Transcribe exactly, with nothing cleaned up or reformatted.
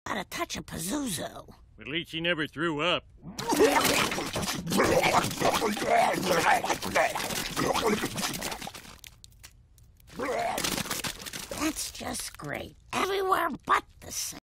got a touch of Pazuzu. At least he never threw up. That's just great. Everywhere but the sink.